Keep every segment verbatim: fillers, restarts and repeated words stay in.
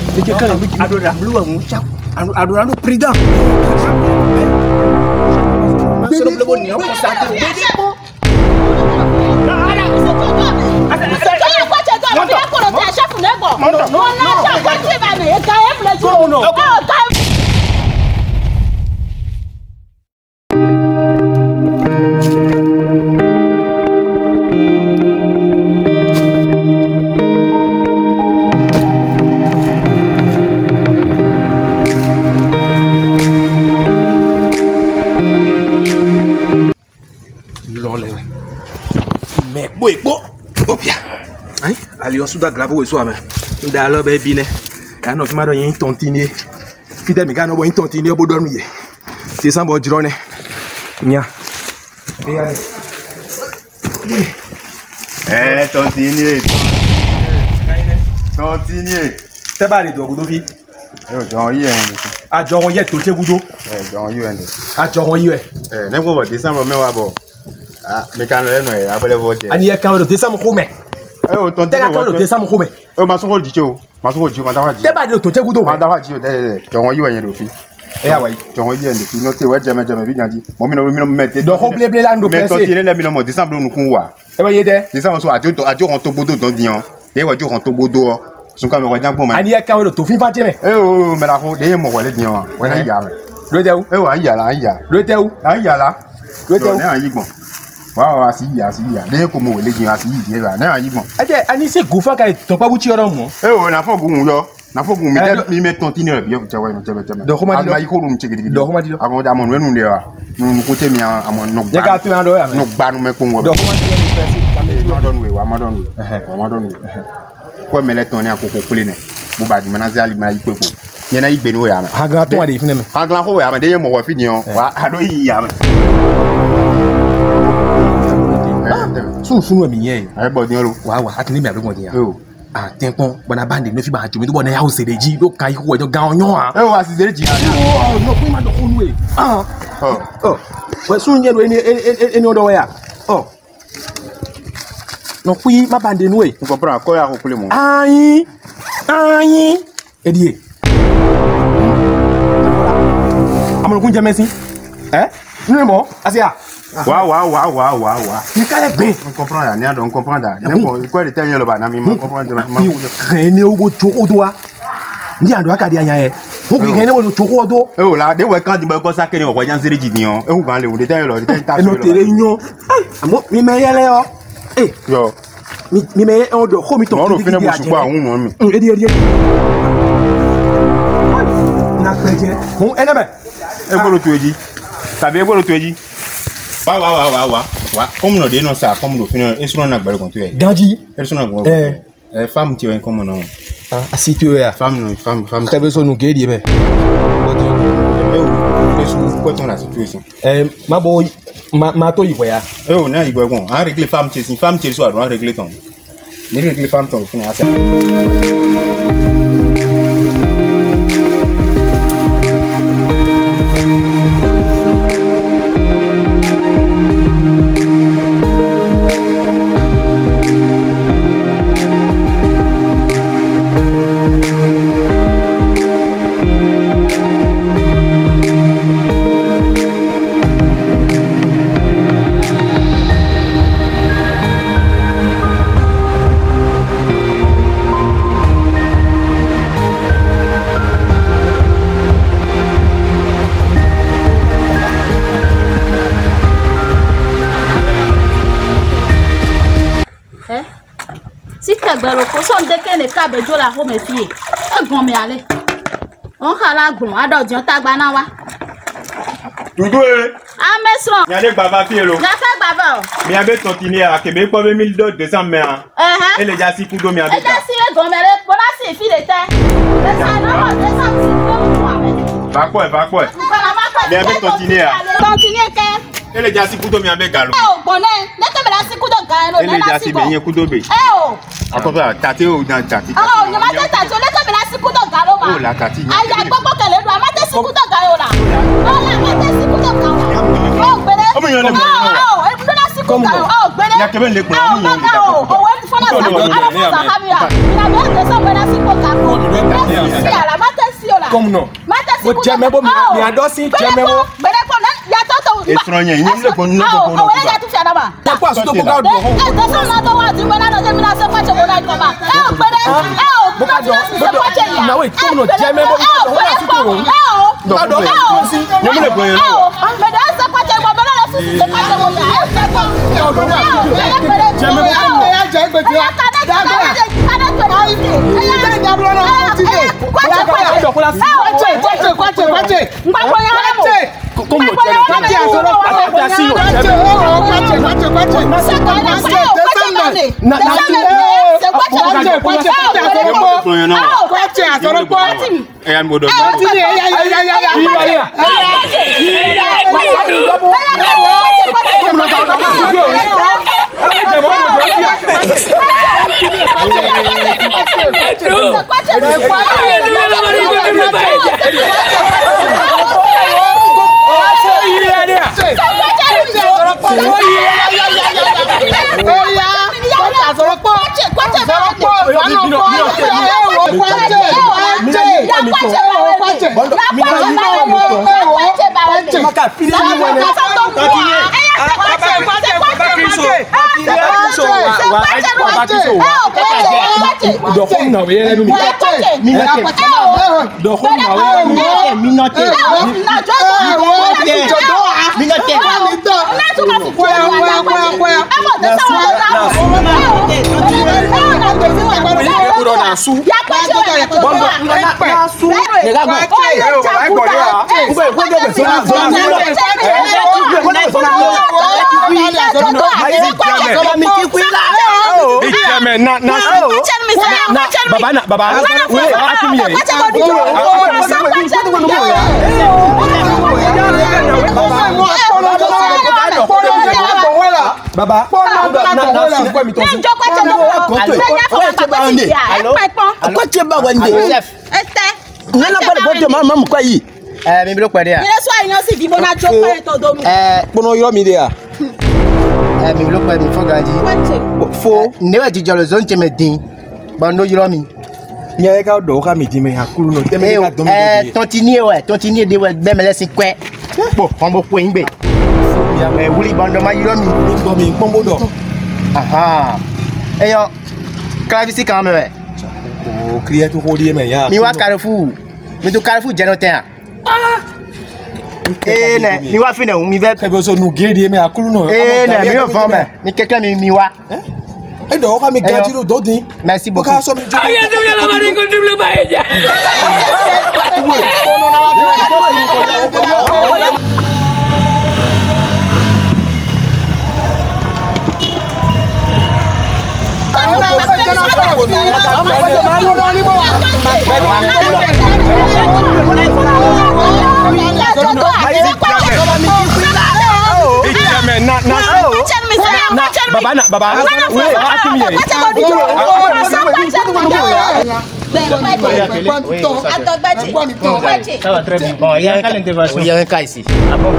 C'est quelqu'un qui adore la blue à mon chat. Adore le président. C'est le bon niveau pour ça. Mais boy, bon, oh bien. Hein? Allez, on se doit graver au soir, mais. D'ailleurs, ben, bien. Et non, tu m'as donné une tontine. Fidèle, mais quand on voit une tontine, on peut dormir. C'est ça, bon, drone. Nia. Eh, tontine. Tontine. C'est pas les deux, vous devez. Eh, j'en ai un. Ah, j'en ai un, tout est boudou. Eh, j'en ai un. Ah, j'en ai un. Eh, n'est-ce pas, décembre, mais on va. Ah, mais quand on est là, après voter. Ani ya quand le décembre comment? Eh, on tente quand le décembre comment? Eh, ma soeur dit tu, ma soeur dit, ma dame dit. C'est pas de tout est boudou. Ma dame dit, eh, j'en ai un depuis. Eh ouais. J'en ai un depuis. Noté ouais, jamais jamais bien dit. Moi, me me mettre. Donc on blé blé là nous mais tontine là, mais le décembre nous quoi. Eh ben yété. Décembre soit adieu adieu rentre bodo dans dion. Et ouais, adieu rentre bodo. Son comme regarde pour moi. Ani ya quand le tout fin pas tiens. Eh oh, mais là, il y a mon wallet dion. Ouais, il y a. Le té où? Eh ouais, il y a là, il y a. Le té où? Ah, il y a là. Le té où? Waaw waaw si ya si ya den ko mo wele jin asi yi ba na yi mo ade ani se gufa ka to pa buchi oro mo eh o na fo gun yo na fo gun mi de mi me tontine bi yo jawa no jebe jebe do ko ma di ma yi ko rum chigidi do ko ma di amon da mon wenu de wa nu ko te mi amon no gba ya ka tu ando ya no gba nu me ko ngo do ko ma di ma don we wa ma don we ma don we ko me le ton ni akoko kule ne bu ba di mana zali ma yi ko ko ni na yi gbe no ya ma ha ga to ade fine me ha ga ko ya ma de mo wa fi ni o wa ado yi ya ma sun sunu mi yen ai bo din lo wa wa atini mi abi mo din ya ah tenpon bona bande no fi ba jumi to bona ya o se deji lo kai ko ejo ga onyon ah eh wa si dere ji oh no pin ma do onu e ah oh oh we sun yen lo eni eni odo ya oh no pin ma bande nu e ko pra ko ya ko kule mo ayin ayin edie amon kun jemesin eh nu mo asia wa wa wa wa wa wa ni ka egbe on comprend ya ni a don comprend da ne mo ko de tenyo lo ba na mi mo comprend ma ni rene obo choko do wa ni ando aka di anya e mo bi rene obo choko do e o la de we kan di mo ko sa kini o jan sere ji ni o e hu gan le o de tenyo lo de ten ta e no tere yan amo mi me yele o eh yo mi mi me o do ko mi to mo ro fine mo supa hun mo mi edi edi na peje mo ene be e gboro to eji tabi e gboro to eji wa wa wa wa wa wa comme no de no sa comme do fino e suro na gbere kon to e ganji e suro na gboro eh eh femme ti o en comme no ah asitio ya femme no femme femme très besoin nous guérir be e suro ko ton la situation eh ma bo ma ma to ibo ya e o na ibo gon a régler femme ti femme ti so a don régler ton ni régler femme ton fino asa Gbẹ̀rù kó sọ̀ ń dékè ní kábẹ́jọ́ la hó mi fi yè é gbọ̀n mi alẹ́ wọ́n kà la gbọ̀n adọ̀jọ́ tá gba náà wá. Dudu e. A mesron. Mi ale gbava fi elo. Na fe gbava o. Mi abe tontine a kebe po be mille deux cents me a. Eh. Ele ja si kudo mi abe. E ja si e go mere bona si fi de te. E sa na mo de sa si kudo mo abe. Va ko e va ko e. Mi abe tontine a. Tontine ke. Ele ja si kudo mi abe galo. E o gbone, ne te me la si kudo ga no na na si. Ele ja si be yen kudo be. E o. Akoba tate o dan tate. Oh, ni ma te tate o le te me la si kudo ga lo ma. O la tate. Aya gbogbo kele do ma te si kudo ga yo la. O la ma te si kudo ga. Oh, gbere. Omo yan le mo. Oh, e do na si kudo ga. Oh, gbere. Ya que ven le con Ah, no, no. O wani fona sa. Ala fona habia. Ina be de so be na si ko ka ko. Si ala mate si ola. Comme non. Mate si Mo ko. jeme bo mi adosi jeme bo. Bele ko na ya to to. E fronya ni le con no ko. ko. O wala ya tu fi adaba. Ta kwa so to ko ga do. Eh, de so na to wa ti mo na do je mi na se kwa che mo na ko ma. Eh, o bele. Eh, o. Mo ka do. Na wait, comme non jeme bo mi ko wala si to wo. Eh, o. Ka do. Ni mo le con yo. Eh, o. Me da se kwa che mo na si se kwa che mo ya. Eh, se kwa. Jeme bo ko ya je gbe ti. Baba na baba we atimi ye baba Eh, mi blo kwede ya. Ile so ayan si dibo na joko e to do mu. Eh, pono yo mi de ya. Eh, mi blo kwede mi fo gaji. Fo, ne wa ji jolo zon teme din. Ba no yiro mi. Nya ka do ka mi di me hakuru no teme ka do mi. Eh, tontine we, tontine de we be mele sin kwe. Po, on bo kwe ngbe. Ya me wuli bando ma yiro mi. Do mi pombo do. Aha. Eh yo, klavisi kan me we. O kriye to ko di me ya. Mi wa Carrefour. Mi to Carrefour jenoten. Ah. Eh ne, mi wa fine mi ve. E be so nu ge di me hakuru no. Eh ne, mi o fo me. Mi keke mi mi wa. E do ka mi gaji ro do din. Merci beaucoup. Ka so mi jogo. Ayo tu la mari ko dum ba ya. Baba na baba we atimi ye. Ça va très bien. Bon, il y a une intervention. Il y a un cas ici. Ah bon?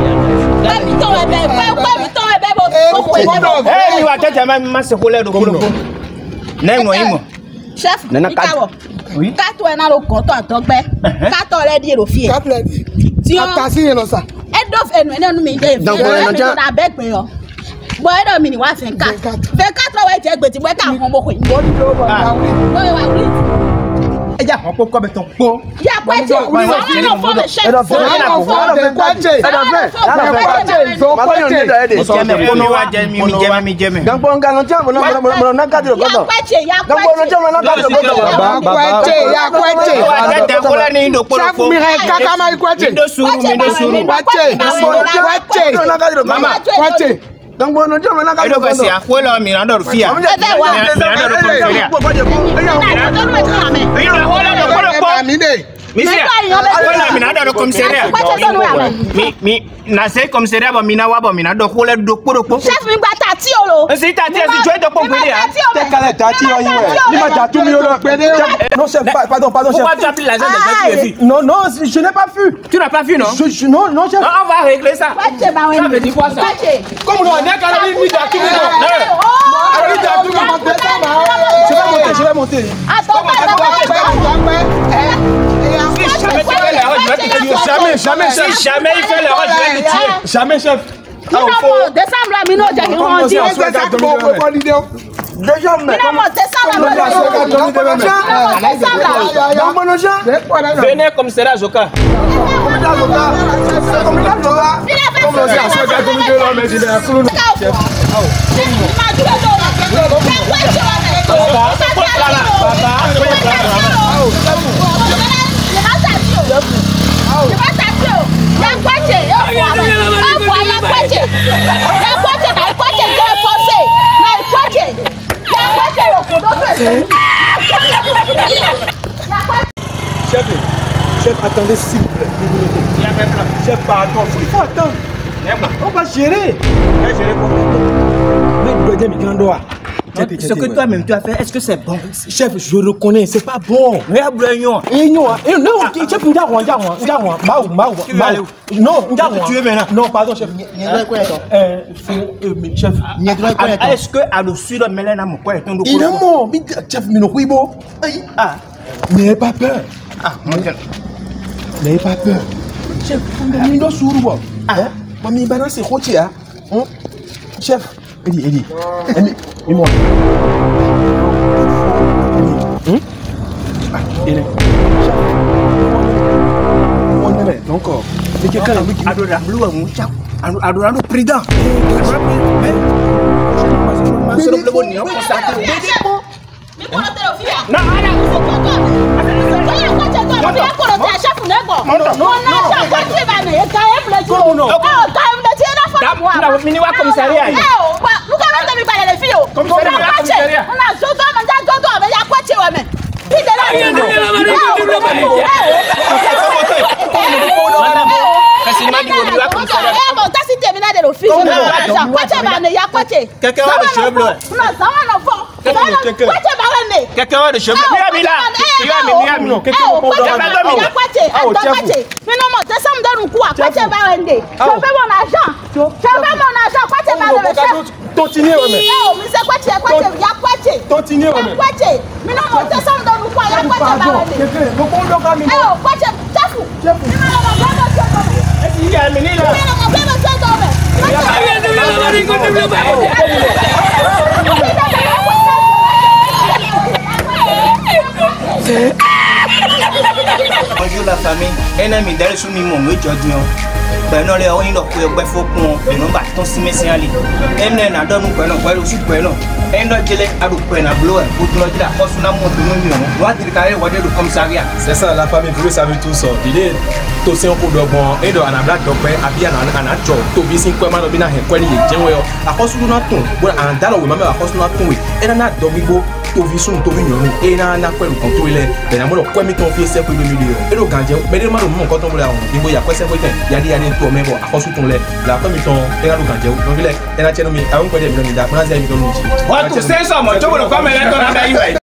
Eh, il va peut-être même masser coller de boulot. Nem moi, moi. Chef, Ikawo. Oui. Kato ena lo konto atogbe. Kato le di ro fie. Kato le di. Ti o atasi yen lo sa. Head of enu enu mi de. Donc on a na beg pe yo. Bo head mi ni wa fin kat. Fe kat wa je gbe ti we ka won bo ko yin. Bo ni lo bo na wi. Bo wa wi. E ja won po ko be ton po. Ya pa ti. We wa no for the chef. E do fo na ko fo do kwache. E do fe. La do kwache. Zo kwache. O so me kono wa je mi mi je mi je me. Dan po nga no cha mo na mo na ka do ko do. Ya kwache, ya kwache. Dan po no cha mo na ka do ko do. Baba kwache ya kwache. Wa te ko le ni do polo Chef mi re kaka ma kwache. Mi do suru mi do suru. Kwache. Kwache. Mama Kwache. Dan po no cha mo na ka e do ko si akwelo mi na do fia. E be wa. Mi na do ko fia. Na do no ti ame. Mi do ko do ko. Mi de. Monsieur, mina do commissariat. Mi mi na sei commissariat ba mina wa ba mina do ko le do podopo. Chef mi gba tati o lo. E si tati e si joy do pon pele ya. Te kale tati o yin we. Ni ma ja tout mi lo pede. Non chef, pardon, pardon chef. Pourquoi tu as pris l'argent des gens qui est vu? Non non, je n'ai pas vu. Tu n'as pas vu non? Je, je non non chef. Non, on va régler ça. Ça veut dire quoi ça? Comme on est quand même mis ja tout mi lo. Ari ja tout mi lo. Je vais monter, je vais monter. Attends, Jamais, jamais, chef. Si jamais il fait l'erreur, je vais le tuer. Jamais, chef. Décembre là, mino j'ai qui on dit. Déjà, mais. Venez comme cela, Joka. Chef, chef, attendez s'il vous plaît. Chef, pardon, il faut attendre. On va gérer. Ce que toi-même tu as fait, est-ce que c'est bon? Chef, je reconnais, c'est pas bon. Regarde l'union. Et non, et non, chef, nous avons, nous avons, nous avons, maou, maou, maou. Non, nous avons. Tu es maintenant. Non, pardon, chef. Euh, chef. Est-ce que à le sud de Mélène mon quoi est un Il est mort, chef, mais non, oui, bon. Ah, n'ayez pas peur. Ah, mon Dieu. N'ayez pas peur. Chef, on doit sourire. Ah, on m'a balancé, c'est hein. Chef, Eddie, Eddie. Et moi. Hum? Ah, il est. On est encore. Mais quelqu'un a adora blue mon chap. Adora le président. C'est le bon niveau pour ça. Non, quelqu'un a des cheveux bleus. Quelqu'un a des cheveux bleus. Tontine, Tontine, bonjour la famille, un ami d'aller sous mon mot aujourd'hui. Ben non, les gens ils ont fait faux pour les noms bâtons si mais c'est allé. Un n'a donné un peu de aussi pour nous. Un autre gelé a du point à blower pour nous dire la force n'a monté nous mieux. Doit dire carré ou de commissariat. C'est ça la famille, vous savez tout ça. L'idée to se on ko do bon e do anabla do pe abi ana ana cho to bi sin ko ma do bi na he kwani ye jenwe yo akosu do na tun bo an dalo we ma me akosu na tun we e na do bi bo to vi sun to bi nyonu e na na kwelu kon to ile be na mo do kwemi ton fi se pe do mi de e do ganje be de ma do mo nkan ton mo la on bi bo ya kwese po ten ya di ya ni to me bo akosu tun le la kwemi ton e na do ganje o bi le e na chenu mi awon ko de mi do mi da na ze mi do mi ji wa to se so mo to bo ko me le to na da yi